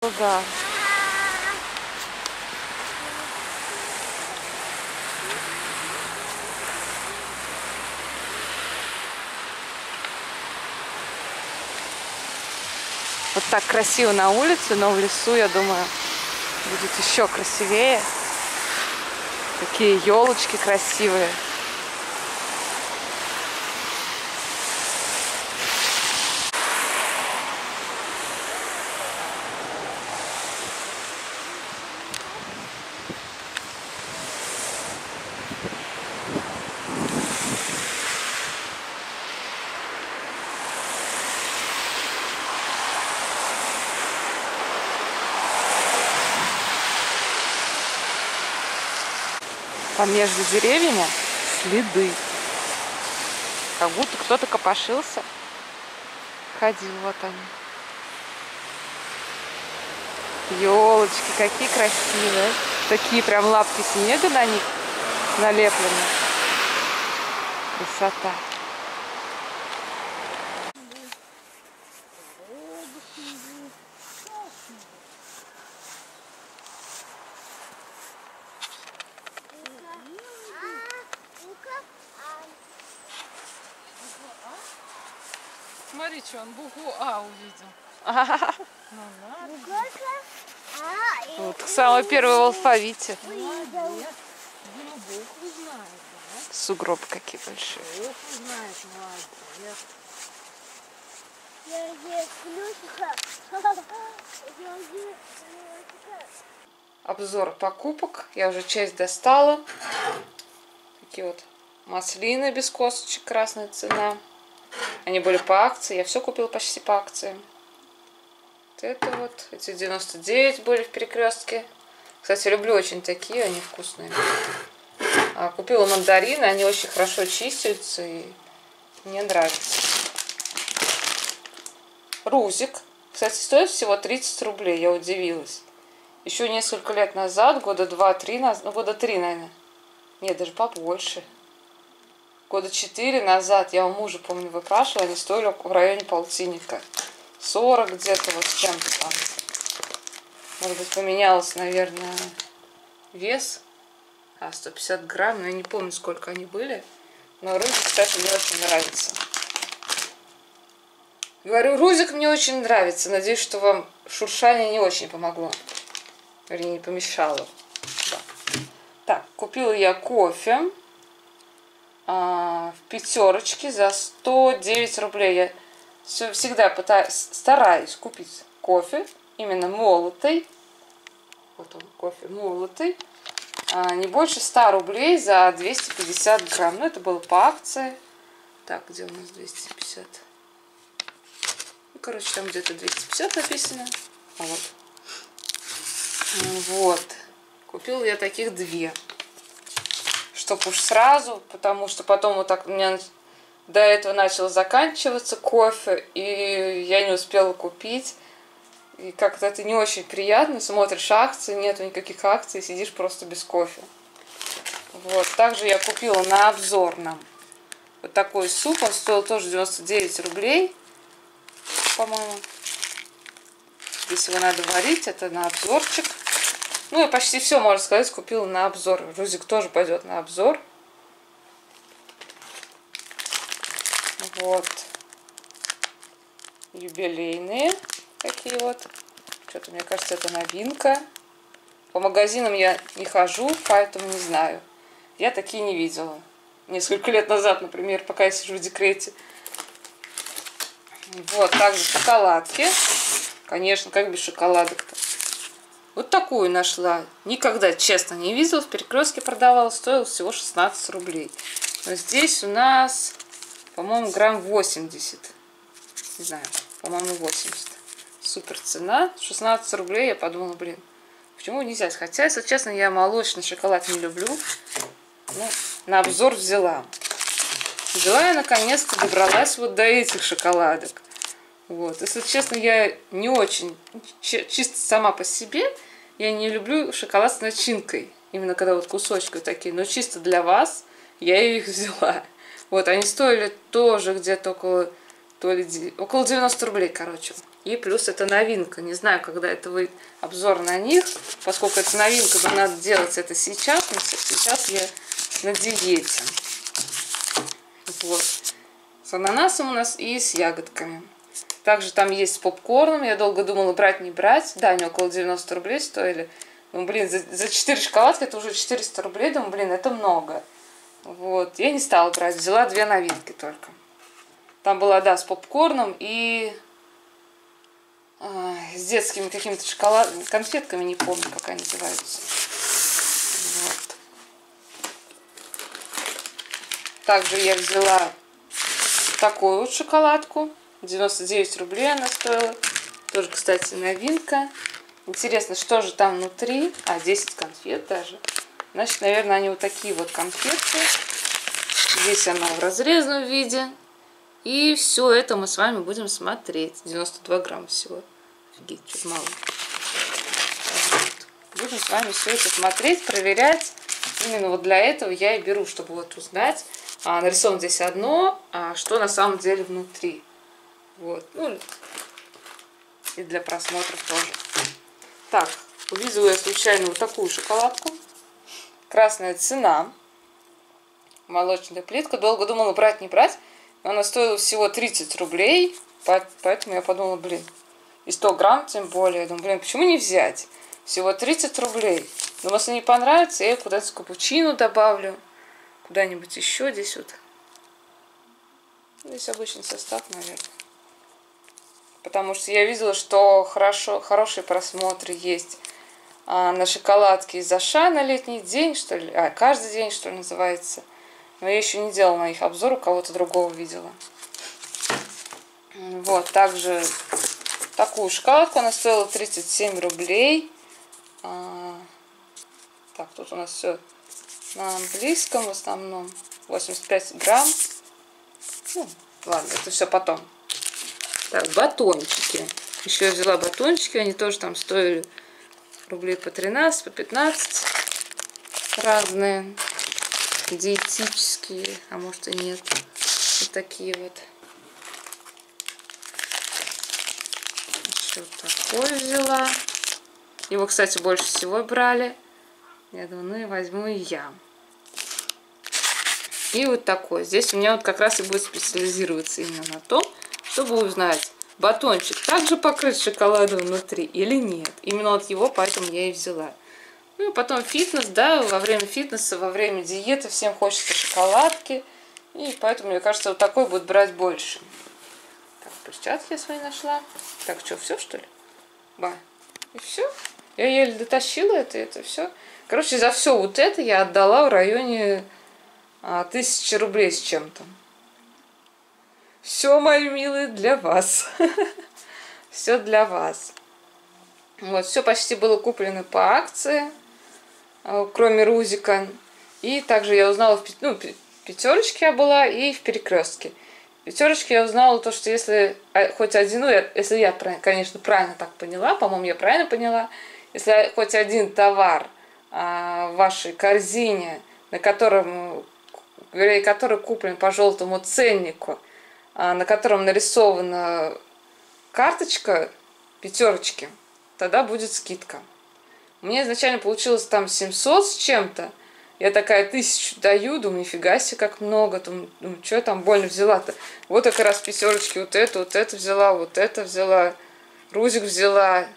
Да. Вот так красиво на улице, но в лесу, я думаю, будет еще красивее. Такие елочки красивые. А между деревьями следы. Как будто кто-то копошился. Ходил, вот они. Елочки, какие красивые. Такие прям лапки снега на них налеплены. Красота. Смотри, что он букву А увидел. Ну ладно. Вот самый первый в алфавите. Молодец. Дима букву знает, да? Сугробы какие большие. Букву знает, молодец. Обзор покупок. Я уже часть достала. Такие вот маслины без косточек, красная цена. Они были по акции. Я все купила почти по акциям. Вот это вот. Эти 99 были в Перекрестке. Кстати, люблю очень такие, они вкусные. Купила мандарины, они очень хорошо чистятся и мне нравятся. Рузик. Кстати, стоит всего 30 рублей, я удивилась. Еще несколько лет назад, года 2-3 назад, ну года 3, наверное. Нет, даже побольше. Года 4 назад, я у мужа, помню, выпрашивала, они стоили в районе полтинника. 40 где-то, вот с чем-то там. Может быть, поменялось, наверное, вес. 150 грамм, но я не помню, сколько они были. Но рузик, кстати, мне очень нравится. Говорю, рузик мне очень нравится. Надеюсь, что вам шуршание не очень помогло. Вернее, не помешало. Да. Так, купила я кофе в пятерочке за 109 рублей. Я всегда стараюсь купить кофе, именно молотый. Вот он, кофе молотый. Не больше 100 рублей за 250 грамм. Ну, это было по акции. Так, где у нас 250? Ну, короче, там где-то 250 написано. Вот. Вот. Купила я таких 2. Чтоб уж сразу, потому что потом вот так у меня до этого начал заканчиваться кофе, и я не успела купить. И как-то это не очень приятно. Смотришь акции, нету никаких акций, сидишь просто без кофе. Вот. Также я купила на обзорном вот такой суп. Он стоил тоже 99 рублей, по-моему. Здесь его надо варить. Это на обзорчик. Ну, я почти все, можно сказать, купила на обзор. Рузик тоже пойдет на обзор. Вот. Юбилейные такие вот. Что-то, мне кажется, это новинка. По магазинам я не хожу, поэтому не знаю. Я такие не видела. Несколько лет назад, например, пока я сижу в декрете. Вот, также шоколадки. Конечно, как без шоколадок-то. Вот такую нашла. Никогда, честно, не видела. В Перекрестке продавала. Стоила всего 16 рублей. Но здесь у нас, по-моему, грамм 80. Не знаю, по-моему, 80. Супер цена. 16 рублей. Я подумала, блин, почему нельзя? Хотя, если честно, я молочный шоколад не люблю. Ну, на обзор взяла. Взяла я, наконец-то добралась вот до этих шоколадок. Вот. Если честно, я не очень, чисто сама по себе, я не люблю шоколад с начинкой. Именно когда вот кусочки такие. Но чисто для вас я их взяла. Вот, они стоили тоже где-то около то ли около 90 рублей, короче. И плюс это новинка. Не знаю, когда это выйдет обзор на них, поскольку это новинка, то надо делать это сейчас. Но сейчас я на диете. Вот. С ананасом у нас и с ягодками. Также там есть с попкорном. Я долго думала, брать, не брать. Да, они около 90 рублей стоили. Ну, блин, за 4 шоколадки это уже 400 рублей. Думаю, блин, это много. Вот. Я не стала брать. Взяла 2 новинки только. Там была, да, с попкорном и с детскими какими-то конфетками. Не помню, как они называются. Вот. Также я взяла такую вот шоколадку. 99 рублей она стоила. Тоже, кстати, новинка. Интересно, что же там внутри? 10 конфет даже. Значит, наверное, они вот такие вот конфетки. Здесь она в разрезанном виде. И все это мы с вами будем смотреть. 92 грамма всего. Офигеть, чуть мало. Вот. Будем с вами все это смотреть, проверять. Именно вот для этого я и беру, чтобы вот узнать. Нарисовано здесь одно, что на самом деле внутри. Вот. Ну, и для просмотров тоже. Так, увидела я случайно вот такую шоколадку. Красная цена. Молочная плитка. Долго думала, брать, не брать. Но она стоила всего 30 рублей. Поэтому я подумала, блин, и 100 грамм тем более. Я думаю, блин, почему не взять? Всего 30 рублей. Но если не понравится, я куда-то капучино добавлю. Куда-нибудь еще здесь вот. Здесь обычный состав, наверное. Потому что я видела, что хорошие просмотры есть на шоколадке из Аша на летний день, что ли. Каждый день, что ли, называется. Но я еще не делала на их обзор, у кого-то другого видела. Вот, также такую шоколадку, она стоила 37 рублей. Так, тут у нас все на английском в основном. 85 грамм. Ну, ладно, это все потом. Так, батончики. Еще я взяла батончики, они тоже там стоили рублей по 13, по 15. Разные. Диетические, а может и нет. Вот такие вот. Еще такой взяла. Его, кстати, больше всего брали. Я думаю, ну и возьму и я. И вот такой. Здесь у меня вот как раз и будет специализироваться именно на том, чтобы узнать, батончик также покрыт шоколадом внутри или нет. Именно вот его, поэтому я и взяла. Ну и потом фитнес, да, во время фитнеса, во время диеты всем хочется шоколадки. И поэтому, мне кажется, вот такой будет брать больше. Так, перчатки я свои нашла. Так, что, все что ли? И все. Я еле дотащила это все. Короче, за все вот это я отдала в районе 1000 рублей с чем-то. Все, мои милые, для вас. Все для вас. Вот, все почти было куплено по акции, кроме Рузика. И также я узнала, в пятерочке я была и в Перекрестке. В пятерочке я узнала то, что если хоть один, если я, конечно, правильно так поняла, по-моему, я правильно поняла, если хоть один товар в вашей корзине, который куплен по желтому ценнику, на котором нарисована карточка пятерочки, тогда будет скидка. У меня изначально получилось там 700 с чем-то. Я такая 1000 даю, думаю, нифига себе, как много. Думаю, что я там больно взяла-то? Вот как раз пятерочки, вот это взяла, вот это взяла. Рузик взяла.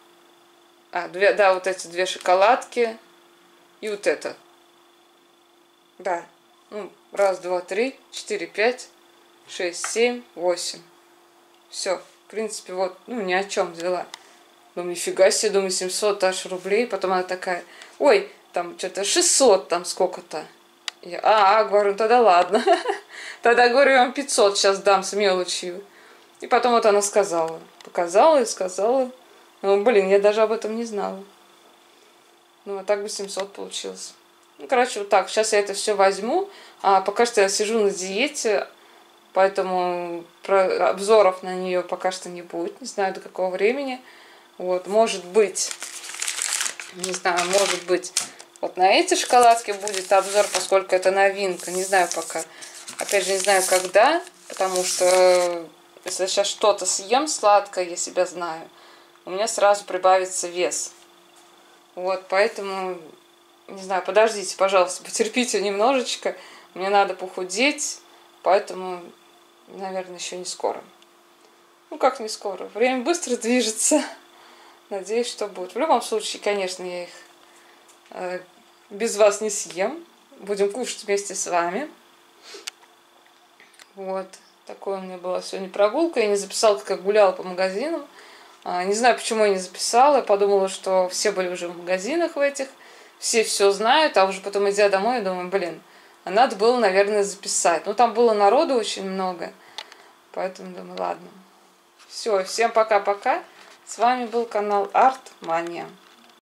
Вот эти 2 шоколадки. И вот это. Да. 1, 2, 3, 4, 5, 6, 7, 8. Все. В принципе, вот, ни о чем взяла. Думаю, нифига себе, думаю, 700 аж рублей. Потом она такая, ой, там что-то 600, там сколько-то. Я, говорю, тогда ладно. Тогда, говорю, я вам 500 сейчас дам с мелочью. И потом вот она сказала. Показала и сказала. Ну, блин, я даже об этом не знала. Ну, а так бы 700 получилось. Ну, короче, вот так. Сейчас я это все возьму. Пока что я сижу на диете, поэтому обзоров на нее пока что не будет. Не знаю, до какого времени. Вот, может быть, не знаю, может быть, вот на эти шоколадки будет обзор, поскольку это новинка. Не знаю пока. Опять же, не знаю, когда, потому что если я сейчас что-то съем сладкое, я себя знаю, у меня сразу прибавится вес. Вот, поэтому, не знаю, подождите, пожалуйста, потерпите немножечко. Мне надо похудеть, поэтому, наверное, еще не скоро. Ну, как не скоро? Время быстро движется. Надеюсь, что будет. В любом случае, конечно, я их без вас не съем. Будем кушать вместе с вами. Вот. Такое у меня была сегодня прогулка. Я не записала, как я гуляла по магазинам. Не знаю, почему я не записала. Я подумала, что все были уже в магазинах в этих. Все знают. А уже потом, идя домой, я думаю, блин, надо было, наверное, записать. Ну, там было народу очень много. Поэтому думаю, ладно. Все, всем пока-пока. С вами был канал Art Mania.